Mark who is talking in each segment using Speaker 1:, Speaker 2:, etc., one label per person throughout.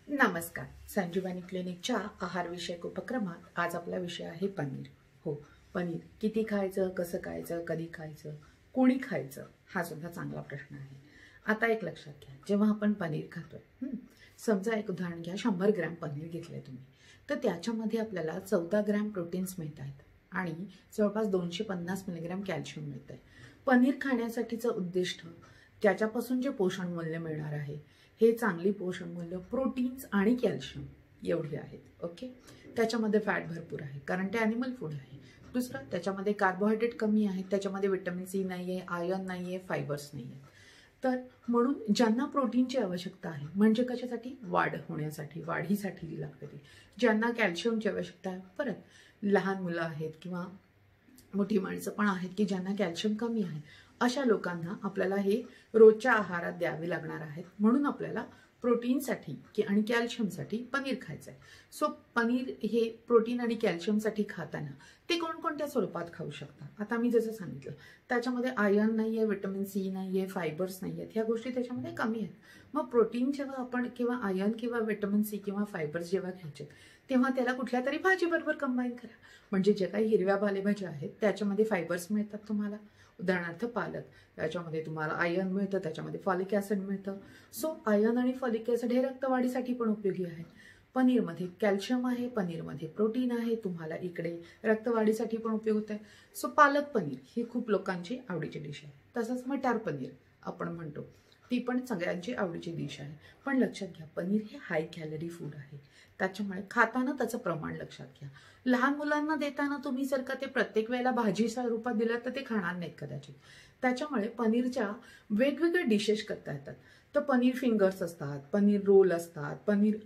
Speaker 1: नमस्कार. संजीवनी क्लिनिकच्या आहार विषयक उपक्रमात आज आपला विषय आहे पनीर. हो, पनीर किती खायचं, कसं खायचं, कधी खायचं, कोणी खायचं, हा सुद्धा चांगला प्रश्न आहे. आता एक लक्षात घ्या, जेव्हा आपण पनीर खातोय, समजा एक उदाहरण घ्या, 100 ग्रॅम पनीर घेतलंय तुम्ही, तर त्याच्यामध्ये आपल्याला 14 ग्रॅम प्रोटीन्स मिळत आहेत आणि जवळपास 250 मिलीग्रॅम कॅल्शियम मिळत आहे. पनीर खाण्यासाठीचं उद्दिष्ट त्याच्यापासून जे पोषण मूल्य मिळणार आहे हे चांगली पोषण मूल्य प्रोटीन्स आणि कॅल्शियम एवढे आहेत. ओके, त्याच्यामध्ये फॅट भरपूर आहे कारण ते ॲनिमल फूड आहे. दुसरं, त्याच्यामध्ये कार्बोहायड्रेट कमी आहे, त्याच्यामध्ये विटॅमिन सी नाही आहे, आयर्न नाही आहे, फायबर्स नाही आहे. तर म्हणून ज्यांना प्रोटीनची आवश्यकता आहे, म्हणजे कशासाठी, वाढ होण्यासाठी, वाढीसाठी जी लागते ती, ज्यांना कॅल्शियमची आवश्यकता आहे, परत लहान मुलं आहेत किंवा मोठी माणसं पण आहेत की ज्यांना कॅल्शियम कमी आहे, अशा लोकांना आपल्याला हे रोजच्या आहारात द्यावे लागणार आहेत. म्हणून आपल्याला प्रोटीनसाठी आणि कॅल्शियमसाठी पनीर खायचं आहे. सो पनीर हे प्रोटीन आणि कॅल्शियमसाठी खाताना ते कोणकोणत्या स्वरूपात खाऊ शकता. आता मी जसं सांगितलं, त्याच्यामध्ये आयर्न नाही आहे, विटॅमिन सी नाही आहे, फायबर्स नाही आहेत, ह्या गोष्टी त्याच्यामध्ये कमी आहेत. मग प्रोटीन जेव्हा आपण किंवा आयर्न किंवा विटॅमिन सी किंवा फायबर्स जेव्हा घ्यायचे तेव्हा त्याला कुठल्या तरी भाजीबरोबर कंबाईन करा. म्हणजे जे काही हिरव्या पालेभाज्या आहेत त्याच्यामध्ये फायबर्स मिळतात तुम्हाला. उदाहरणार्थ पालक, त्याच्यामध्ये तुम्हाला आयर्न मिळतं, त्याच्यामध्ये फॉलिक ॲसिड मिळतं. सो आयर्न आणि फॉलिक ॲसिड हे रक्तवाढीसाठी पण उपयोगी आहे. पनीरमध्ये कॅल्शियम आहे, पनीरमध्ये प्रोटीन आहे, तुम्हाला इकडे रक्तवाढीसाठी पण उपयोग होत आहे. सो पालक पनीर ही खूप लोकांची आवडीची डिश आहे. तसंच मटार पनीर आपण म्हणतो, ती पण सगळ्यांची आवडीची डिश आहे. पण लक्षात घ्या, पनीर हे हाय कॅलरी फूड आहे, त्याच्यामुळे खाताना त्याचं प्रमाण लक्षात घ्या. लहान मुलांना देताना तुम्ही जर का ते प्रत्येक वेळेला भाजीच्या रूपात दिलं तर ते खाणार नाहीत कदाचित. त्याच्यामुळे पनीरच्या वेगवेगळे डिशेस करता येतात. तर पनीर फिंगर्स असतात, पनीर रोल असतात,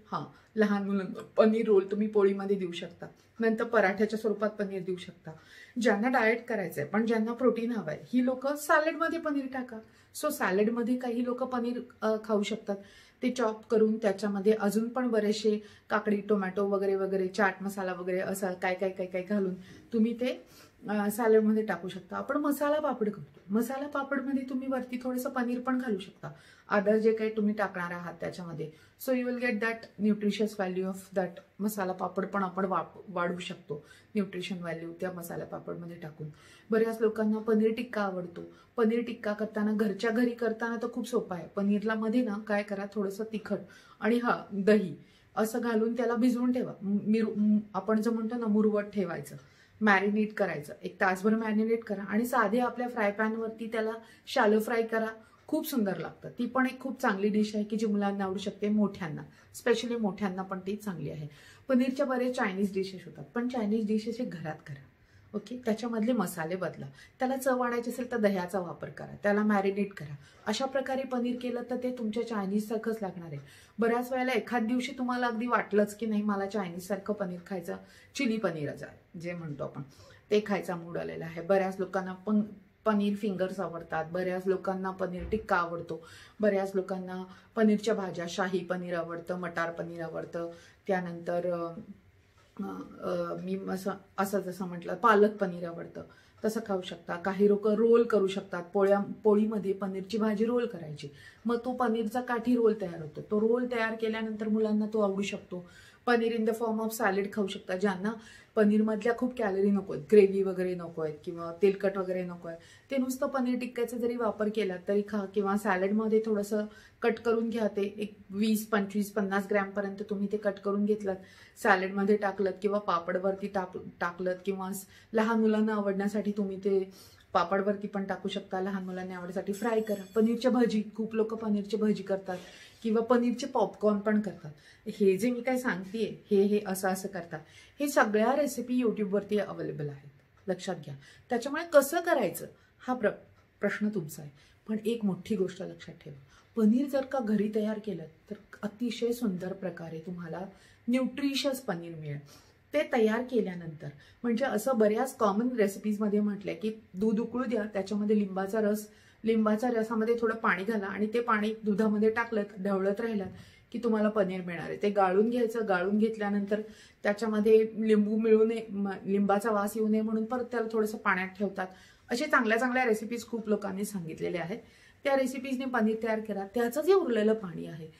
Speaker 1: लहान मुलांना पनीर रोल तुम्ही पोळीमध्ये देऊ शकता. नंतर पराठ्याच्या स्वरूपात पनीर देऊ शकता. ज्यांना डाएट करायचंय पण ज्यांना प्रोटीन हवंय, ही लोक सॅलडमध्ये पनीर टाका. सो सॅलडमध्ये काही लोक पनीर खाऊ शकतात. ते चॉप करून त्याच्यामध्ये अजून पण बरेचसे काकडी, टोमॅटो वगैरे वगैरे, चाट मसाला वगैरे असं काय काय काय काय घालून तुम्ही ते सॅलडमध्ये टाकू शकता. आपण मसाला पापड करतो, मसाला पापडमध्ये तुम्ही वरती थोडंसं पनीर पण घालू शकता, अदर जे काही तुम्ही टाकणार आहात त्याच्यामध्ये. So you will get that nutritious value of that masala papad पण आपण वाढवू शकतो, न्यूट्रिशन व्हॅल्यू त्या मसाला पापडमध्ये टाकून. बऱ्याच लोकांना पनीर टिक्का आवडतो. पनीर टिक्का करताना घरच्या घरी करताना तर खूप सोपं आहे. पनीरला मध्ये ना काय करा, थोडंसं तिखट आणि दही असं घालून त्याला भिजवून ठेवा. आपण जो म्हणतो ना, मुरवट ठेवायचं, मॅरिनेट करायचं, 1 तासभर मॅरिनेट करा आणि साधे आपल्या फ्राय पॅनवरती त्याला शॅलो फ्राय करा. खूप सुंदर लागतं. ती पण एक खूप चांगली डिश आहे की जी मुलांना आवडू शकते, मोठ्यांना, स्पेशली मोठ्यांना पण ती चांगली आहे. पनीरच्या बरेच चायनीज डिशेस होतात, पण चायनीज डिशेस हे घरात करा. ओके, त्याच्यामधले मसाले बदला. त्याला चव वाढायची असेल तर दह्याचा वापर करा, त्याला मॅरिनेट करा. अशा प्रकारे पनीर केलं तर ते तुमच्या चायनीज सारखंच लागणार आहे. बऱ्याच वेळेला एखाद दिवशी तुम्हाला अगदी वाटलंच की नाही, मला चायनीज सारखं पनीर खायचं, चिली पनीर जे म्हणतो आपण, ते खायचा मूड आलेला आहे. बऱ्याच लोकांना पनीर फिंगर्स आवडतात, बऱ्याच लोकांना पनीर टिक्का आवडतो, बऱ्याच लोकांना पनीरच्या भाज्या, शाही पनीर आवडतं, मटार पनीर आवडतं. त्यानंतर मी असं जसं म्हटलं, पालक पनीर आवडतं, तसं खाऊ शकता. काही लोक रोल करू शकतात, पोळीमध्ये पनीरची भाजी रोल करायची, मग तो पनीरचा काठी रोल तयार होतो. तो रोल तयार केल्यानंतर मुलांना तो आवडू शकतो. Paneer in the form of salad खाऊ शकता. ज्यांना पनीरमधल्या खूप कॅलरी नको आहेत, ग्रेव्ही वगैरे नको आहेत किंवा तेलकट वगैरे नको आहे, ते नुसतं पनीर टिक्क्याचा जरी वापर केला तरी खा. किंवा सॅलडमध्ये थोडंसं कट करून घ्या, ते एक 20, 25, 50 ग्रॅमपर्यंत तुम्ही ते कट करून घेतलात, सॅलडमध्ये टाकलत किंवा पापडवरती टाकलत, किंवा लहान मुलांना आवडण्यासाठी तुम्ही ते पापडवरती पण टाकू शकता. लहान मुलांना आवडण्यासाठी फ्राय करा. पनीरच्या भजी, खूप लोक पनीरची भजी करतात किंवा पनीरचे पॉपकॉर्न पण करतात. हे जे मी काय सांगतेय हे असं करतात, हे सगळ्या रेसिपी यूट्यूबवरती अवेलेबल आहेत, लक्षात घ्या. त्याच्यामुळे कसं करायचं हा प्रश्न तुमचा आहे. पण एक मोठी गोष्ट लक्षात ठेवा, पनीर जर का घरी तयार केलं तर अतिशय सुंदर प्रकारे तुम्हाला न्यूट्रिशियस पनीर मिळेल. ते तयार केल्यानंतर, म्हणजे असं बऱ्याच कॉमन रेसिपीजमध्ये म्हटलंय की दूध उकळू द्या, त्याच्यामध्ये लिंबाच्या रसामध्ये थोडं पाणी घाला आणि ते पाणी दुधामध्ये टाकलं, ढवळत राहिलं की तुम्हाला पनीर मिळणार आहे. ते गाळून घ्यायचं. गाळून घेतल्यानंतर त्याच्यामध्ये लिंबू मिळू नये, लिंबाचा वास येऊ नये म्हणून परत त्याला थोडंसं पाण्यात ठेवतात. असे चांगल्या चांगल्या रेसिपीज खूप लोकांनी सांगितलेल्या आहेत. त्या रेसिपीजने पनीर तयार करा. त्याचं जे उरलेलं पाणी आहे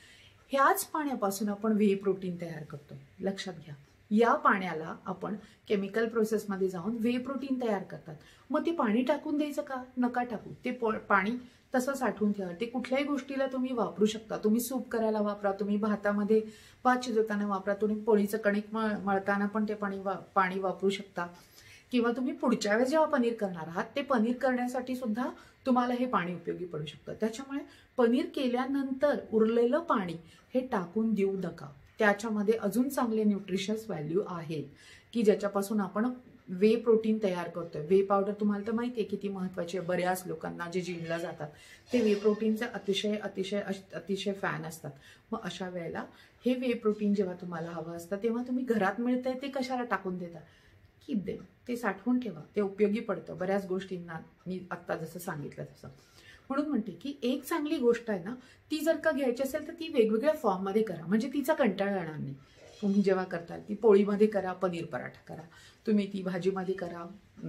Speaker 1: ह्याच पाण्यापासून आपण व्हे प्रोटीन तयार करतो. लक्षात घ्या, या पाण्याला आपण केमिकल प्रोसेसमध्ये जाऊन व्हे प्रोटीन तयार करतात. मग ते पाणी टाकून द्यायचं का? नका टाकू. ते पाणी तसं साठवून ठेवा. ते कुठल्याही गोष्टीला तुम्ही वापरू शकता. तुम्ही सूप करायला वापरा, तुम्ही भातामध्ये भात शिजवताना वापरा, तुम्ही पोळीचं कणिक मळताना पण ते पाणी वापरू शकता. किंवा तुम्ही पुढच्या वेळेस जेव्हा पनीर करणार आहात ते पनीर करण्यासाठी सुद्धा तुम्हाला हे पाणी उपयोगी पडू शकतं. त्याच्यामुळे पनीर केल्यानंतर उरलेलं पाणी हे टाकून देऊ नका. त्याच्यामध्ये अजून चांगले न्यूट्रिशस व्हॅल्यू आहेत की ज्याच्यापासून आपण वे प्रोटीन तयार करतोय. वे पावडर तुम्हाला तर माहिती आहे किती महत्वाची आहे. बऱ्याच लोकांना जे जिमला जातात ते वे प्रोटीनचे अतिशय अतिशय अतिशय फॅन असतात. मग अशा वेळेला हे वे प्रोटीन जेव्हा तुम्हाला हवं असतं तेव्हा तुम्ही घरात मिळतंय ते कशाला टाकून देता? कीप दे, ते साठवून ठेवा, ते उपयोगी पडतं बऱ्याच गोष्टींना. मी आत्ता जसं सांगितलं तसं. म्हणून म्हणते की एक चांगली गोष्ट आहे ना, ती जर का घ्यायची असेल तर ती वेगवेगळ्या फॉर्ममध्ये करा, म्हणजे तिचा कंटाळा येणार नाही. तुम्ही जेव्हा करताल ती पोळीमध्ये करा, पनीर पराठा करा, तुम्ही ती भाजीमध्ये करा,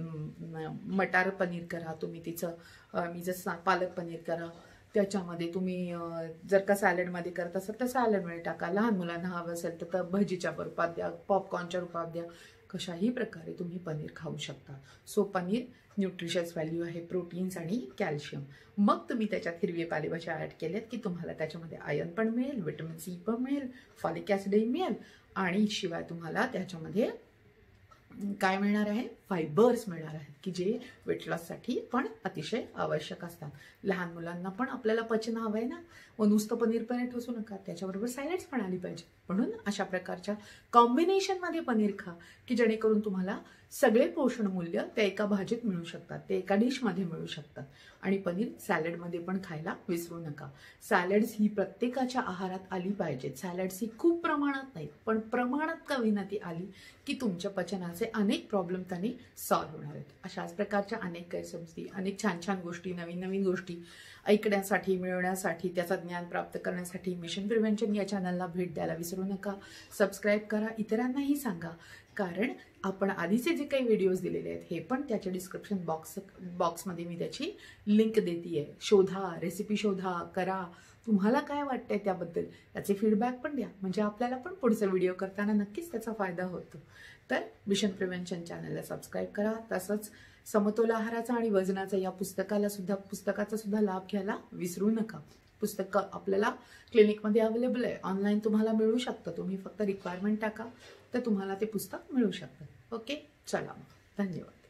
Speaker 1: मटार पनीर करा, तुम्ही तिचं मी जसं पालक पनीर करा, त्याच्यामध्ये तुम्ही जर का सॅलडमध्ये करत असाल तर सॅलडमध्ये टाका, लहान मुलांना हवं असेल तर भजीच्या रूपात द्या, पॉपकॉर्नच्या रूपात द्या, कशाही प्रकारे तुम्ही पनीर खाऊ शकता. सो पनीर न्यूट्रिशस व्हॅल्यू आहे, प्रोटीन्स आणि कॅल्शियम. मग तुम्ही त्याच्यात हिरवे पालेभाज्या ऍड केल्यात की तुम्हाला त्याच्यामध्ये आयर्न पण मिळेल, व्हिटॅमिन सी पण मिळेल, फॉलिक ऍसिडही मिळेल आणि शिवाय तुम्हाला त्याच्यामध्ये काय मिळणार आहे? फायबर्स मिळणार आहेत की जे वेट लॉससाठी पण अतिशय आवश्यक असतात. लहान मुलांना पण आपल्याला पचन हवं आहे ना, व नुसतं पनीर ठोसू नका, त्याच्याबरोबर सॅलड्स पण आली पाहिजे. म्हणून अशा प्रकारच्या कॉम्बिनेशनमध्ये पनीर खा की जेणेकरून तुम्हाला सगळे पोषण मूल्य त्या एका भाजीत मिळू शकतात, ते एका डिशमध्ये मिळू शकतात. आणि पनीर सॅलडमध्ये पण खायला विसरू नका. सॅलड्स ही प्रत्येकाच्या आहारात आली पाहिजेत. सॅलड्स ही खूप प्रमाणात नाही पण प्रमाणात का विना ती आली की तुमच्या पचनाचे अनेक प्रॉब्लेम त्यांनी सॉल्व्ह होणार आहेत. अशाच प्रकारच्या अनेक गैरसमजी, अनेक छान छान गोष्टी, नवीन नवीन गोष्टी ऐकण्यासाठी, मिळवण्यासाठी, त्याचं ज्ञान प्राप्त करण्यासाठी मिशन प्रिव्हेंशन या चॅनलला भेट द्यायला विसरू नका. सबस्क्राईब करा, इतरांनाही सांगा, कारण आपण आधीचे जे काही व्हिडिओज दिलेले आहेत हे पण त्याच्या डिस्क्रिप्शन बॉक्समध्ये मी त्याची लिंक देते. शोधा, रेसिपी शोधा, करा. तुम्हाला काय वाटतंय त्याबद्दल त्याचे फीडबॅक पण द्या, म्हणजे आपल्याला पण पुढचा व्हिडिओ करताना नक्कीच त्याचा फायदा होतो. तर मिशन प्रिव्हेंशन चॅनलला सबस्क्राईब करा. तसंच समतोल आहाराचा आणि वजनाचा या पुस्तकाचा सुद्धा लाभ घ्यायला विसरू नका. पुस्तक आपल्याला क्लिनिकमध्ये अवेलेबल आहे, ऑनलाईन तुम्हाला मिळू शकतं. तुम्ही फक्त रिक्वायरमेंट टाका तर तुम्हाला ते पुस्तक मिळू शकतं. ओके, चला मग, धन्यवाद.